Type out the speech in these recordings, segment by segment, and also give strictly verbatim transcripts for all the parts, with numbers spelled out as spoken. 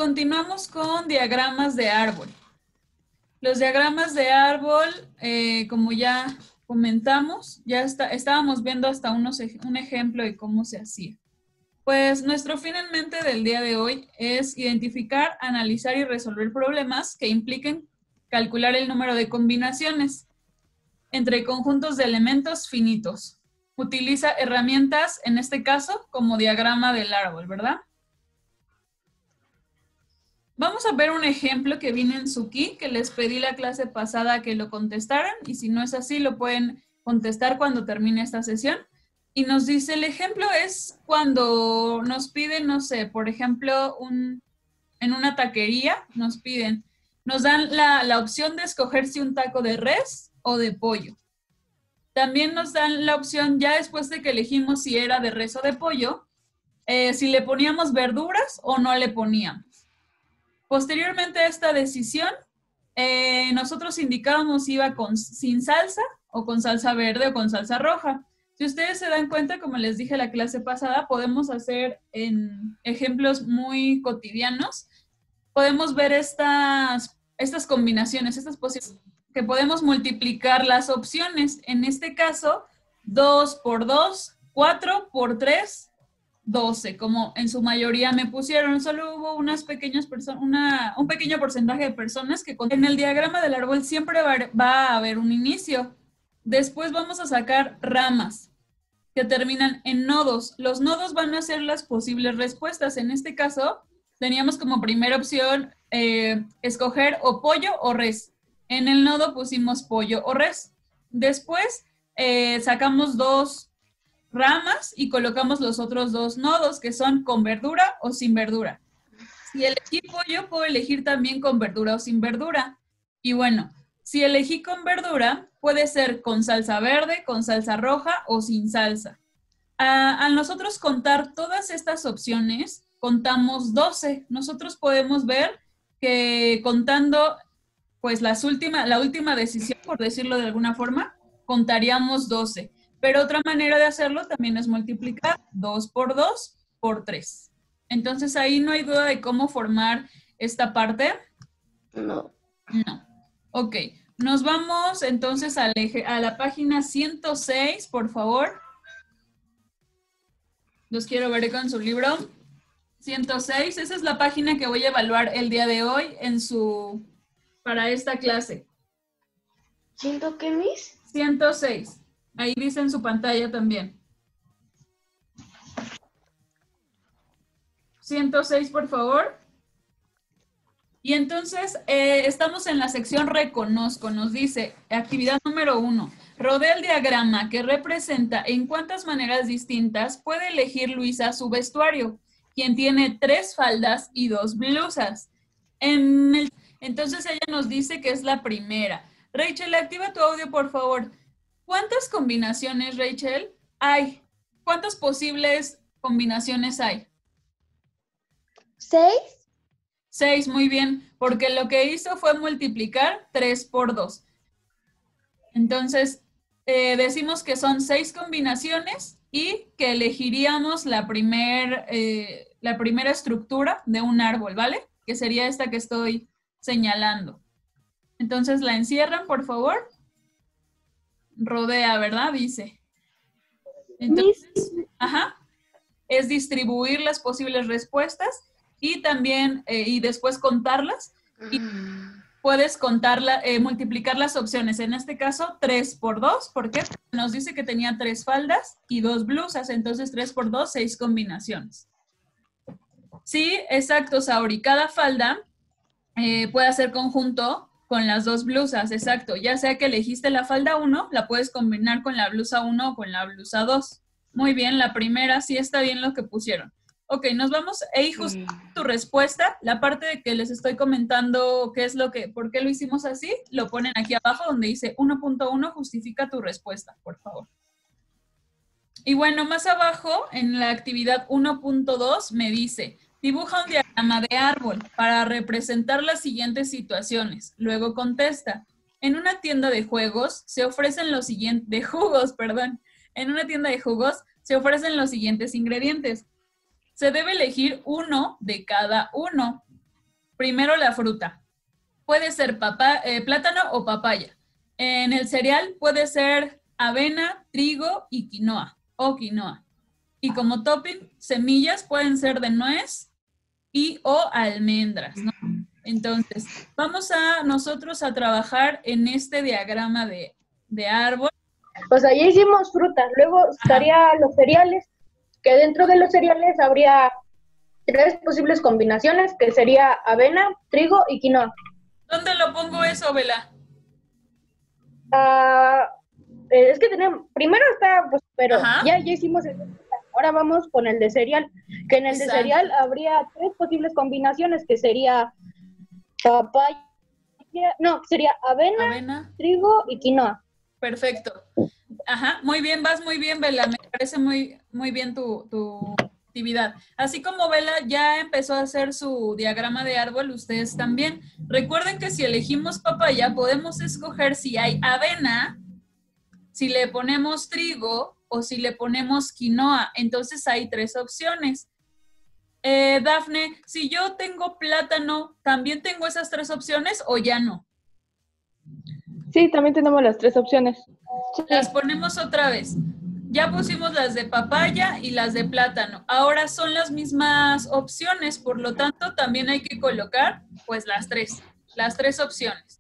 continuamos con diagramas de árbol. Los diagramas de árbol, eh, como ya comentamos, ya está, estábamos viendo hasta unos, un ejemplo de cómo se hacía. Pues nuestro fin en mente del día de hoy es identificar, analizar y resolver problemas que impliquen calcular el número de combinaciones entre conjuntos de elementos finitos. Utiliza herramientas, en este caso, como diagrama del árbol, ¿verdad? Vamos a ver un ejemplo que viene en su key, que les pedí la clase pasada que lo contestaran, y si no es así, lo pueden contestar cuando termine esta sesión. Y nos dice, el ejemplo es cuando nos piden, no sé, por ejemplo, un, en una taquería, nos piden, nos dan la, la opción de escoger si un taco de res o de pollo. También nos dan la opción, ya después de que elegimos si era de res o de pollo, eh, si le poníamos verduras o no le poníamos. Posteriormente a esta decisión, eh, nosotros indicábamos si iba con, sin salsa o con salsa verde o con salsa roja. Si ustedes se dan cuenta, como les dije la clase pasada, podemos hacer en ejemplos muy cotidianos, podemos ver estas, estas combinaciones, estas posibilidades, que podemos multiplicar las opciones. En este caso, dos por dos, cuatro por tres, doce, como en su mayoría me pusieron. Solo hubo unas pequeñas personas, una, un pequeño porcentaje de personas que en el diagrama del árbol siempre va, va a haber un inicio. Después vamos a sacar ramas que terminan en nodos. Los nodos van a ser las posibles respuestas. En este caso, teníamos como primera opción eh, escoger o pollo o res. En el nodo pusimos pollo o res. Después eh, sacamos dos ramas y colocamos los otros dos nodos, que son con verdura o sin verdura. Si elegí pollo, puedo elegir también con verdura o sin verdura. Y bueno, si elegí con verdura, puede ser con salsa verde, con salsa roja o sin salsa. A, a nosotros contar todas estas opciones, contamos doce. Nosotros podemos ver que contando pues las última, la última decisión, por decirlo de alguna forma, contaríamos doce. Pero otra manera de hacerlo también es multiplicar dos por dos por tres. Entonces ahí no hay duda de cómo formar esta parte. No. No. Ok. Nos vamos entonces al eje, a la página ciento seis, por favor. Los quiero ver con su libro. ciento seis, esa es la página que voy a evaluar el día de hoy en su, para esta clase. ¿Siento que mis? ciento seis. Ahí dice en su pantalla también. ciento seis, por favor. Y entonces, eh, estamos en la sección Reconozco. Nos dice, actividad número uno. Rodea el diagrama que representa en cuántas maneras distintas puede elegir Luisa su vestuario, quien tiene tres faldas y dos blusas. En el, entonces ella nos dice que es la primera. Rachel, activa tu audio, por favor. ¿Cuántas combinaciones, Rachel, hay? ¿Cuántas posibles combinaciones hay? ¿Seis? Seis, muy bien, porque lo que hizo fue multiplicar tres por dos. Entonces, eh, decimos que son seis combinaciones y que elegiríamos la, primer, eh, la primera estructura de un árbol, ¿vale? Que sería esta que estoy señalando. Entonces, la encierran, por favor. Rodea, ¿verdad? Dice. Entonces, ajá, es distribuir las posibles respuestas y también, eh, y después contarlas. Y puedes contarla, eh, multiplicar las opciones. En este caso, tres por dos. ¿Por qué? Porque nos dice que tenía tres faldas y dos blusas. Entonces, tres por dos, seis combinaciones. Sí, exacto, Sauri. Cada falda eh, puede hacer conjunto con las dos blusas, exacto. Ya sea que elegiste la falda uno, la puedes combinar con la blusa uno o con la blusa dos. Muy bien, la primera sí está bien lo que pusieron. Ok, nos vamos, ahí justo tu respuesta, la parte de que les estoy comentando qué es lo que, por qué lo hicimos así, lo ponen aquí abajo donde dice uno punto uno, justifica tu respuesta, por favor. Y bueno, más abajo, en la actividad uno punto dos, me dice, dibuja un diagrama de árbol para representar las siguientes situaciones. Luego contesta, en una tienda de juegos se ofrecen los siguientes, de jugos, perdón, en una tienda de jugos se ofrecen los siguientes ingredientes. Se debe elegir uno de cada uno. primero la fruta. Puede ser papá, eh, plátano o papaya. En el cereal puede ser avena, trigo y quinoa o quinoa. Y como topping, semillas pueden ser de nuez y o almendras, ¿no? Entonces, vamos a nosotros a trabajar en este diagrama de, de árbol. O sea, ya hicimos frutas, luego estaría los cereales, que dentro de los cereales habría tres posibles combinaciones, que sería avena, trigo y quinoa. ¿Dónde lo pongo eso, Vela? Ah, eh, es que tenemos, primero está, pues, pero Ajá. ya, ya hicimos el de fruta. Ahora vamos con el de cereal, que en el Exacto. de cereal habría tres posibles combinaciones, que sería papaya, no, sería avena, Avena. trigo y quinoa. Perfecto. Ajá, muy bien, vas muy bien, Vela. Me parece muy, muy bien tu, tu actividad. Así como Vela ya empezó a hacer su diagrama de árbol, ustedes también. Recuerden que si elegimos papaya, podemos escoger si hay avena, si le ponemos trigo o si le ponemos quinoa. Entonces hay tres opciones. Eh, Dafne, si yo tengo plátano, ¿también tengo esas tres opciones o ya no? Sí, también tenemos las tres opciones. Las ponemos otra vez. Ya pusimos las de papaya y las de plátano. Ahora son las mismas opciones, por lo tanto, también hay que colocar, pues, las tres, las tres opciones.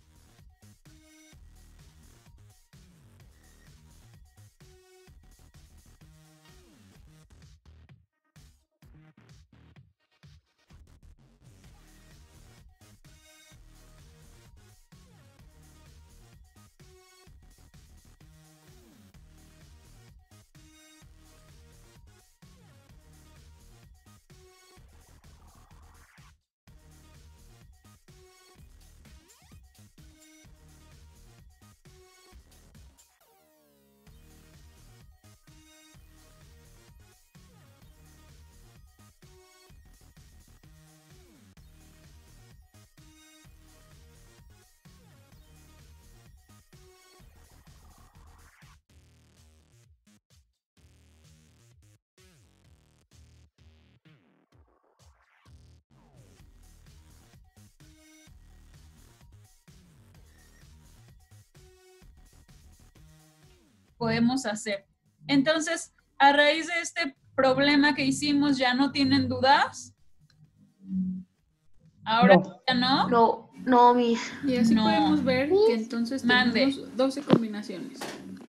Podemos hacer. Entonces, a raíz de este problema que hicimos, ¿ya no tienen dudas? Ahora No. ya no. No, no, mis. Y así No. podemos ver que entonces Mande. tenemos doce combinaciones.